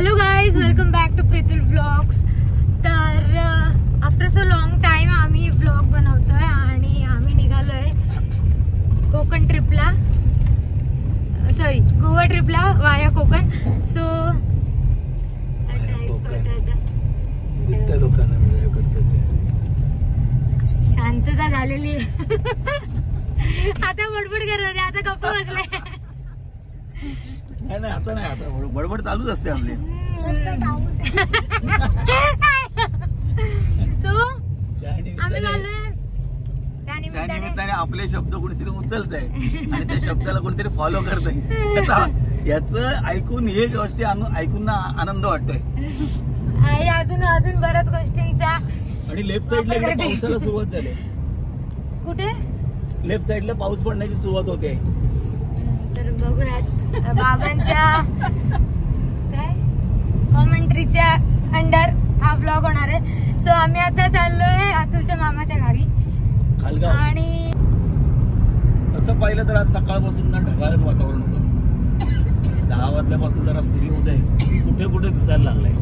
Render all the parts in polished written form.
Hello guys, welcome back to Pritul vlogs. तर after so long time आम्ही vlog बनवतोय आणि आम्ही निघालोय कोकण ट्रिपला, सॉरी गोवा ट्रिपला वाया कोकण. सो ड्राईव्ह करतोय आता. लोकांना करतोय, शांतता झालेली आता बडबड करत होते, आता गप्प बसले. नाही आता नाही, आता बडबड चालूच असते आपली. सो आम्ही चाललोय त्यानिमित्ताने आपले शब्द कोणीतरी उचलत आहे आणि त्या शब्दाला कोणीतरी फॉलो करत आहे. याच ऐकून हे गोष्टी ऐकून ना आनंद वाटतोय. अजून अजून बऱ्याच गोष्टींचा. आणि लेफ्ट साईडला पावसाला सुरुवात झाली. कुठे लेफ्ट साईडला पाऊस पडण्याची सुरुवात होते. तर बघूयात बाबांच्या काय कॉमेंट्रीच्या अंडर हा व्लॉग होणार आहे. सो आम्ही आता चाललोय अतुलच्या मामाच्या गावी खालगाव. आणि असं पाहिलं तर आज सकाळपासून ना ढगाळच वातावरण होतं. 10 वाजल्यापासून जरा सूर्योदय कुठे कुठे दिसायला लागलाय.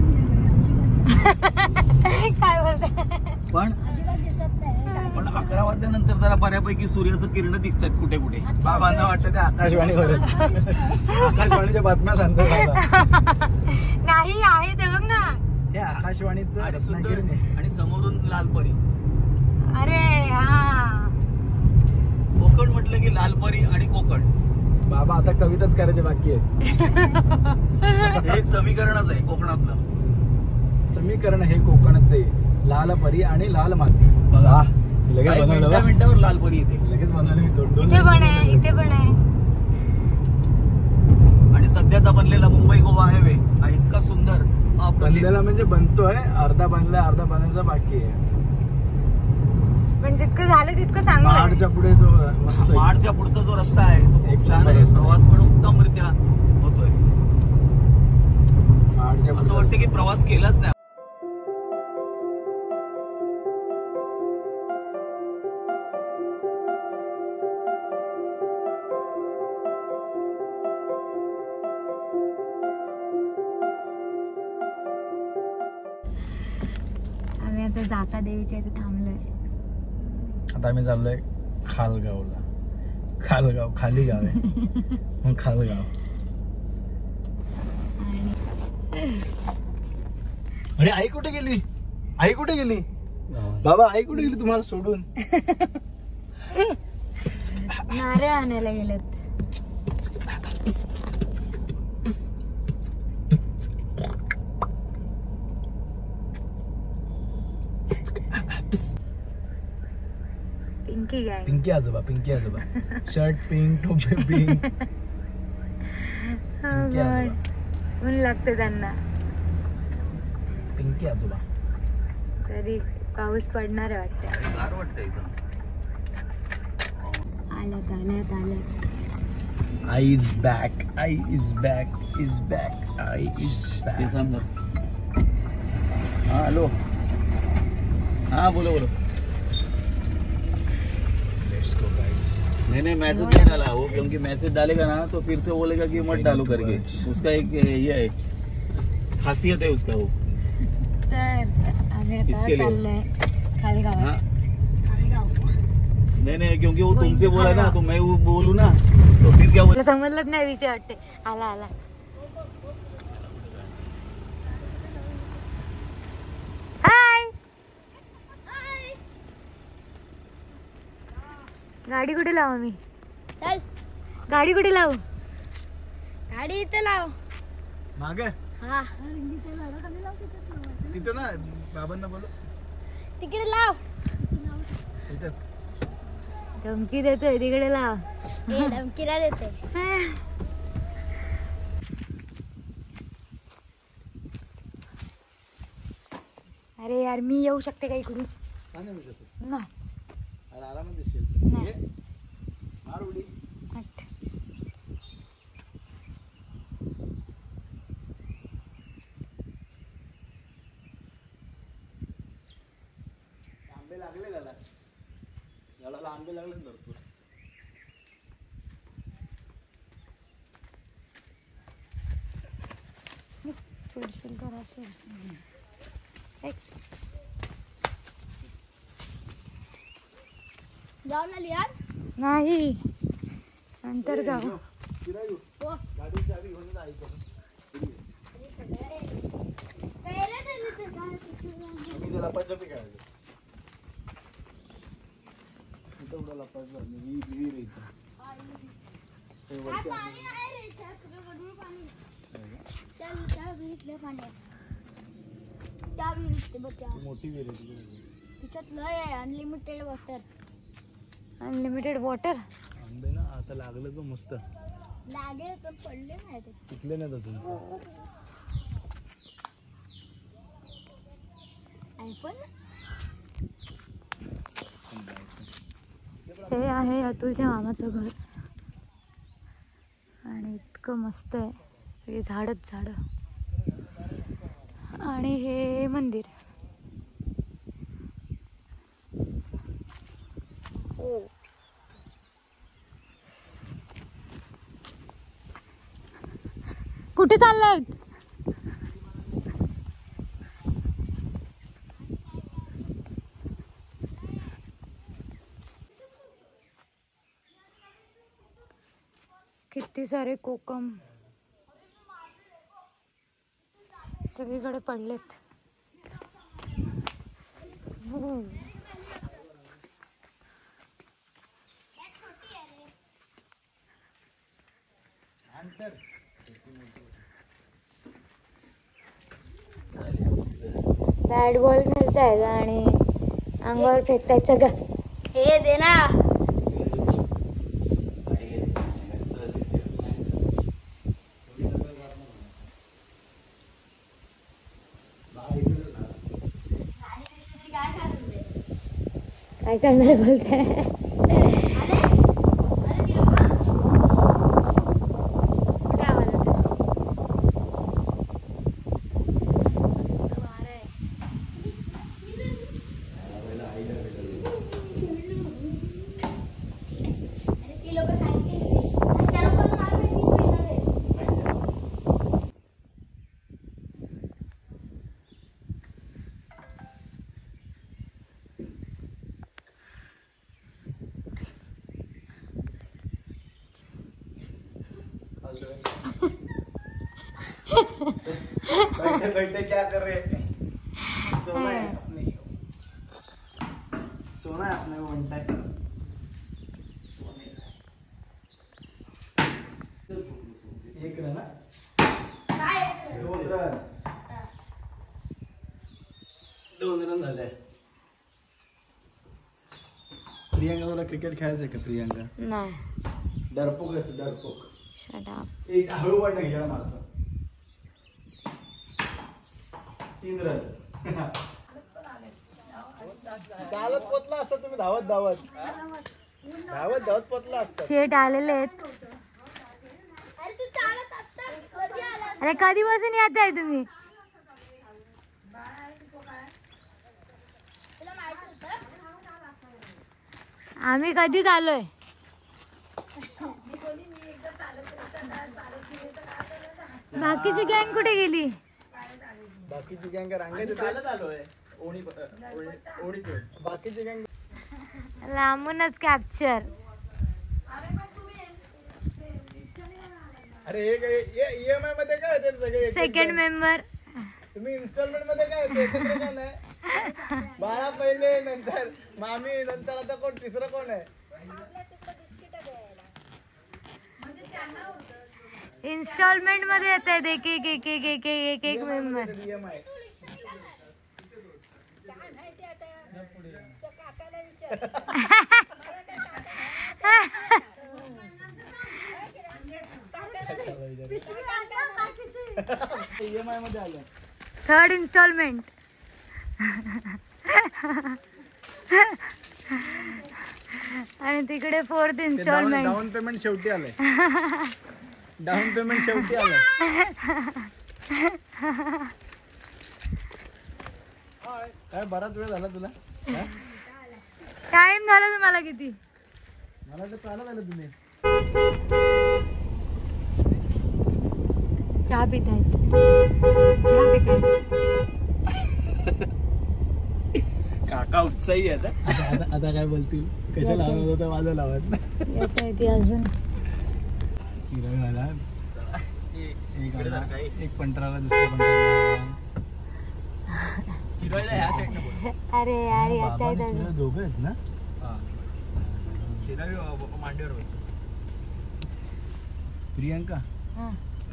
काय बोलतोय पण 11 वाजल्यानंतर जरा बऱ्यापैकी सूर्याचं किरण दिसतात कुठे कुठे. बाबांना वाटतं ते आकाशवाणीवर आकाशवाणीच्या बातम्या सांगतात. नाही आहे ते बघ ना, हे आकाशवाणीचं आणि समोरून लालपरी. अरे हा, कोकण म्हटलं की लालपरी आणि कोकण. बाबा आता कविताच करायचे बाकी आहे. हे एक समीकरणच आहे कोकणातलं. समीकरण हे कोकणाचं आहे, लाल परी आणि लाल माती. बघा लगेच बनवलं, मिनिटावर लालपरी येते. लगेच बनवलं मी. इथे पण आहे, इथे पण आहे. आणि सध्याचा बनलेला मुंबई गोवा हायवे हा इतका सुंदर बनलेला म्हणजे बनतोय, अर्धा बनलाय, अर्धा बनायचा बाकी आहे. पण जितकं झालं तितकं चांगलं आहे. माडच्या पुढे जो मस्त, माडच्या पुढचा जो रस्ता आहे तो एक खूप छान आहे. रस्ता. प्रवास पण उत्तमरित्या होतोय. माडच्या असं वाटतं की प्रवास केलाच नाही. आम्ही आता जाता देवीच्या इथे थांबलोय. आता आम्ही चाललोय खालगावला. खालगाव खाली गाव आहे मग खालगाव. अरे आई कुठे गेली? आई कुठे गेली? बाबा आई कुठे गेली तुम्हाला सोडून? नारळ आणायला गेलेत. पिंकी गँग, पिंकी आजोबा, पिंकी आजोबा. शर्ट पिंक, टोपी पिंक. पिंकी आजोबा, ऊन लागते त्यांना. पिंकी आजोबा. तरी पाऊस पडणार आहे वाटतं. गार वाटतंय इथं. आल्यात आल्यात आल्यात. आई इज बॅक, आई इज बॅक, इज बॅक, आई इज बॅक. हाँ हेलो, हाँ बोलो बोलो. Let's go guys. नहीं मैसेज नहीं डाला वो, क्योंकि मैसेज डालेगा ना तो फिर से बोलेगा कि मत डालो करके. उसका एक ये है, खासियत है उसका वो. तर आम्ही आता इसके लिए. चाललोय खालगाव. हाँ नहीं क्योंकि वो तुमसे बोला ना तो मैं वो बोलूँ ना तो फिर क्या बोला. समजलंच नाही विषय वाटते. आला आला. हाय, गाडी कुठे लावू मी? चल, गाडी कुठे लावू? गाडी इथे लाव. मागे हा, तिथे ना, बाबांना बोलो तिकडे लाव. तिथे. धमकी देतोय, तिकडे लाव. धमकीला देते. अरे यार, मी येऊ शकते का इकडून? नाही. आरामात दिसशील. नाही. मार उडी. हट. आंबे लागले त्याला, झाडाला आंबे लागले भरपूर. चिडशील कराशील. जाऊ ना लिहान. नाही नंतर जाऊ. मोठी विहीर आहे तिच्यात लय आहे अनलिमिटेड वॉटर. Unlimited water. आंबे ना आता लागलं तर मस्त लागेल पण पडले नाही ते. पिकले नाहीत अजून. आयफोन हे आहे अतुलच्या मामाचं घर आणि इतकं मस्त आहे. सगळी झाडच झाड आणि हे मंदिर. कुठे चाललाय? किती सारे कोकम सगळीकडे पडलेत. बॅट बॉल खेळतायत आणि अंगावर फेकतायत सगळं. हे दे ना. काय करणार बोलताय? बैठे बैठे क्या कर रहे हैं? सोना है अपने, सोना है अपने वन टाइम. एक रन ना, दोन रन झाले. प्रियांका तुला क्रिकेट खेळायचंय का? प्रियांका नाही. डरपोक असते डरपोक. Shut up. एक हळू वाटणं घ्या मारतो. 3 रन. चालत पोचला असता तुम्ही. धावत धावत धावत धावत पोचला असता. शेट आलेले आहेत. अरे कधीपासून येत आहे तुम्ही? आम्ही कधीच आलोय. बाकीची गँग कुठे गेली? बाकीची गँग रांगेत आलोय. बाकीची गँग लांबूनच कॅप्चर. अरे EMI मध्ये काय येते सगळे? Second member. तुम्ही इन्स्टॉलमेंट मध्ये काय येते? एकत्र का नाही? बाळा पहिले, नंतर मामी, नंतर आता कोण तिसरं कोण आहे? इन्स्टॉलमेंट मध्ये येत आहेत एक एक एक एक एक एक एक मेंबर. EMI. EMI मध्ये आलं. Third installment. आणि तिकडे फोर्थ इन्स्टॉलमेंट. डाऊन पेमेंट शेवटी आलंय. डाऊन पेमेंट शेवटी आलंय. काय बराच वेळ झाला तुला? टाइम झाला तुम्हाला किती? मला तर चालत आलं तुम्ही. चहा पित आहेत. काका उत्साही आहे आता काय बोलतील कशा लावत होतं माझं लावत ती अजून चिराग आला एक पंटराला दुसऱ्या पंटराला अरे यार येत आहेत चिराग दोघं आहेत ना मांडीवर प्रियांका हा.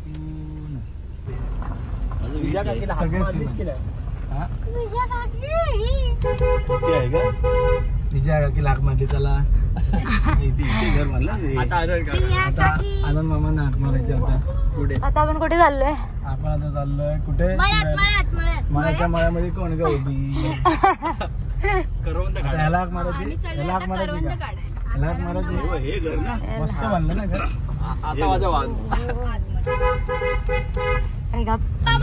सगळे हा तुझ्या काकी आहे का विजया काकी लाख मारली त्याला घर म्हणलं आता आता आनंद मामा नाक मारायचे आता पुढे आता आपण कुठे चाललोय आपण आता चाललोय कुठे मळ्यात मळ्याच्या मळ्यामध्ये कोण का उभी करवंद काढ. ह्याला हाक मारायची ह्याला हाक मारायची का ह्याला हाक मारायची हे घर ना मस्त बांधलं ना घर आता माझा वाद अरे गप.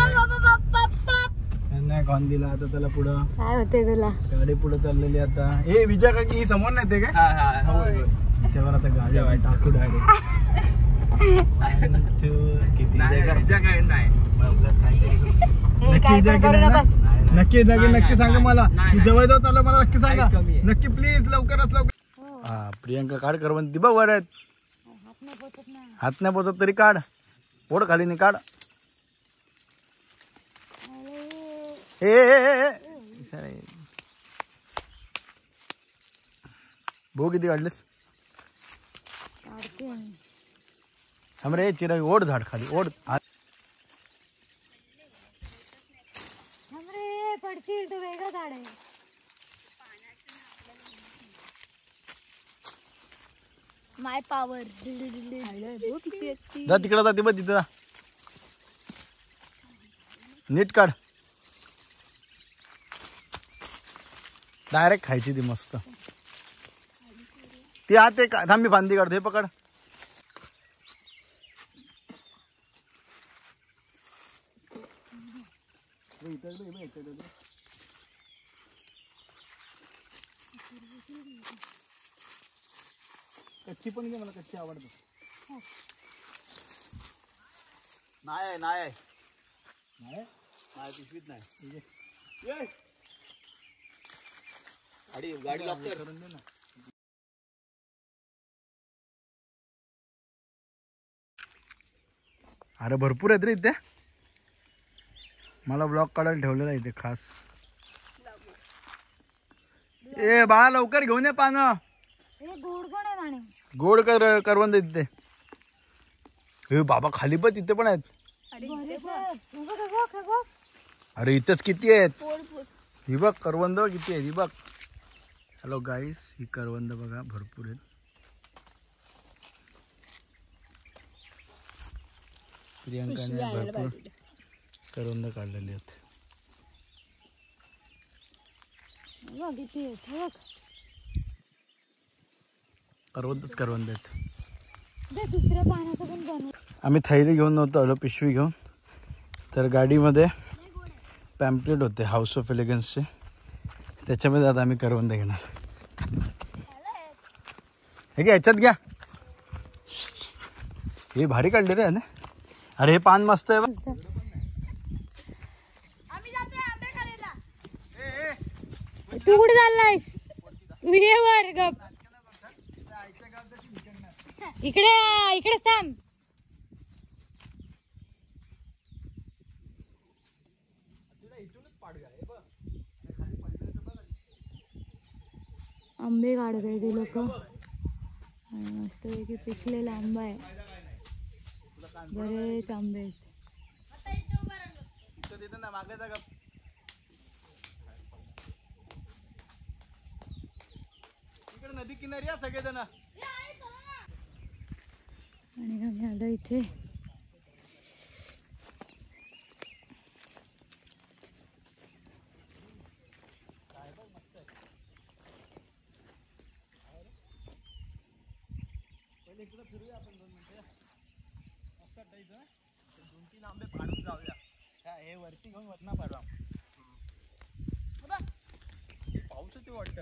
नाही कॉन दिला आता त्याला पुढं काय होते तुला गाडी पुढे चाललेली आता हे विजय काकी ही समोर नाही ते काय हा हा होय, होय. त्याच्यावर आता गाडी आपण टाकू डायरेक्ट किती नाही, हिच्या काय नाही हे नक्की काय इजा पण की करू नाही ना? नकोस. नक्की इजा की नाही, नक्की सांगा नाही, मला नाही, मी जवळ जाऊ चाललो मला नक्की सांगा काहीच कमी आहे. नक्की प्लीज लवकरच लवकर हा प्रियांका काढ करवंती बघ वर आहेत हात नाही पोचत तरी काढ ओढ खाली नाही काढ भाऊ किती काढलेस हमरे चिरा ओढ झाड खाली ओढ हमरे पडतील तो वेगळा झाड आहे माय पॉवर जा तिकडे जाते बघ तिथं जा. नीट काढ डायरेक्ट खायची ती मस्त ती आत एक थांबी फांदी काढतो हे पकड कच्ची पण घे मला कच्ची आवडते नाही नाही पिशवीत नाही गाडी लागते करून दे ना अरे भरपूर आहेत रे इथे मला ब्लॉग काढायला ठेवलेला आहे इथे खास ए बाळा लवकर घेऊन ये पानं हे गोड पण आहे आणि गोड करवंद तिथे हे बाबा खाली पण तिथे पण आहेत अरे इथेच किती आहेत ही बघ करवंद किती आहेत ही बघ हॅलो गाईस ही करवंद बघा भरपूर आहेत प्रियांकाने भरपूर करवंद काढलेली आहेत किती आहेत करवंदच करवंद आहेत दुसऱ्या पाण्याचं पण बनव आम्ही थैली घेऊन नव्हतो आलो पिशवी घेऊन तर गाडीमध्ये पॅम्पलेट होते हाऊस ऑफ एलिगन्सचे त्याच्यामध्ये आता आम्ही करवंद घेणार हे घ्या याच्यात घ्या हे भारी काढले रे अरे हे पान मस्त आहे बघ तू कुठे चाललायस तू ये वर गप इकडे इकडे थांब आंबे काढत आहे ते लोक आणि मस्त पैकी पिकलेला आंबा आहे बरेच आंबे आहेत नदी किनारी या सगळेजण आणि आम्ही आलो इथे दोन तीन आंबे फाडून जाऊया हे वरती घेऊन वरना फाडवा पाऊस ते वाटत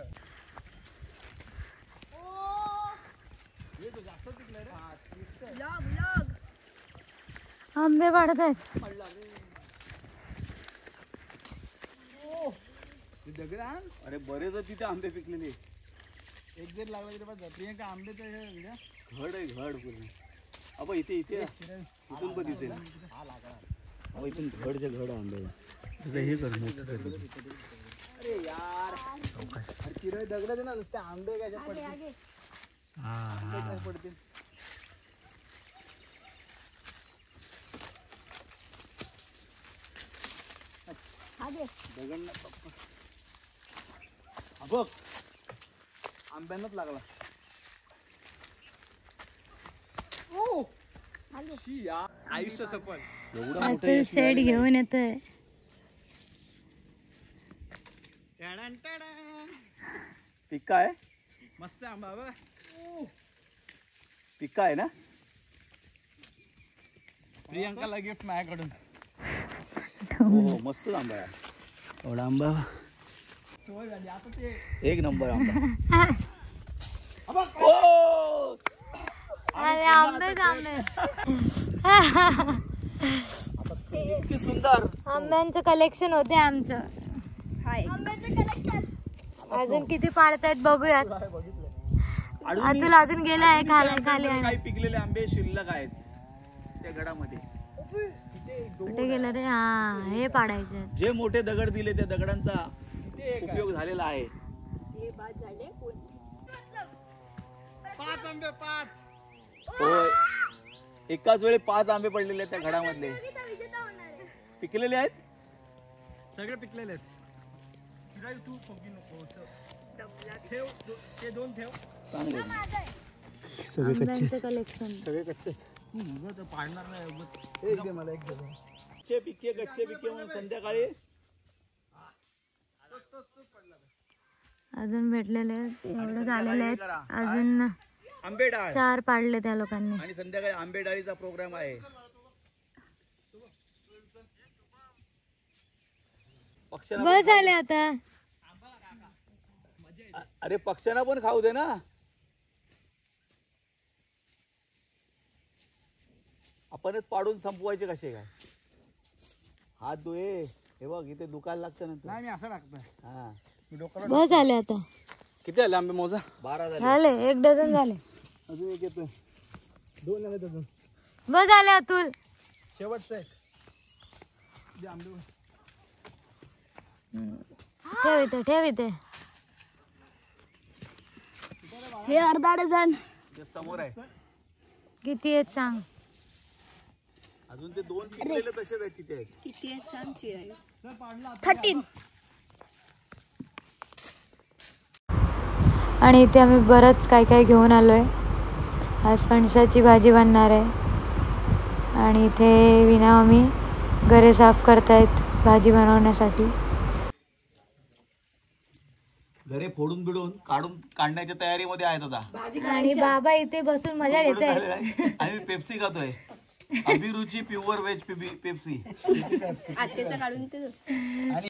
आंबे वाढत आहेत अरे बरेच तिथे आंबे पिकलेले. एक जर लागला तरी बस. प्रियंका आंबे तर घड आहे घड पूर्ण. अबा इथे इथून पण दिसेल. अबा इथून घडचे घड आंबे. हे कर अरे यार चिरई दगड ना नुसते आंबे काय पडते. हा पडते. दगड बघ आंब्यानच लागला. आयुष्य सफल. एवढा अतुल सेट घेऊन येतोय. पिक्का आहे. मस्त आंबा बघा. पिक्का आहे ना. प्रियंकाला गिफ्ट माझ्याकडून. हो मस्त आंबा आहे. एवढा आंबा एक नंबर आंबा. ओ! अरे आंबेच आंबे. किती सुंदर. आंब्यांचं कलेक्शन होते आमचं. अजून किती पाडतायत बघूयात. अतुल अजून गेलाय खाली. काही पिकलेले आंबे शिल्लक आहेत त्या गडामध्ये. कुठे गेलं रे. हा हे पाडायचे. जे मोठे दगड दिले त्या दगडांचा उपयोग झालेला आहे. 5 आंबे 5. होय एकाच वेळी 5 आंबे पडलेले आहेत त्या घडामधले. पिकलेले आहेत. सगळे पिकलेले आहेत. तू ठेव ते 2 ठेव. चांगले सगळे आंब्यांचं कलेक्शन. सगळे कच्चे. पाडणार नाही. एक दे मला. एक दे. कच्चे पिके म्हणून संध्याकाळी अजून भेटलेले एवढं झालेले आहेत. अजून आंबे डाळ 4 पाडले त्या लोकांनी. आणि संध्याकाळी आंबे डाळीचा प्रोग्राम आहे. बस आले आता. अरे पक्ष्यांना पण खाऊ दे ना. आपणच पाडून संपवायचे कसे काय. हात धुये. हे बघ इथे दुकान लागतं नंतर. नाही मी असं लागतं. हा बस आले आता. किती आले आंबे मोजा. 12 झाले. झाले 1 डझन झाले. अजून एक येतोय. 2 आले अजून. बस आले अतुल. शेवटचं एक. दे आंबे. ठेव इथे. हे अर्धा डझन. ते समोर आहे. किती आहेत सांग. अजून ते 2 पिकलेले तसेच आहेत तिथे. किती आहेत सांग. 13. आणि इथे आम्ही बरंच काय घेऊन आलोय. आज फणसाची भाजी बनणार आहे. आणि इथे विना मम्मी घरे साफ करतायत भाजी बनवण्यासाठी. घरे फोडून बिडून काढण्याच्या तयारीमध्ये आहेत आता. आणि बाबा इथे बसून मजा घेत आहे. आम्ही पेप्सी खातोय. अभिरुची प्युअर व्हेज पेप्सी. आत्याचं काढून ते. आणि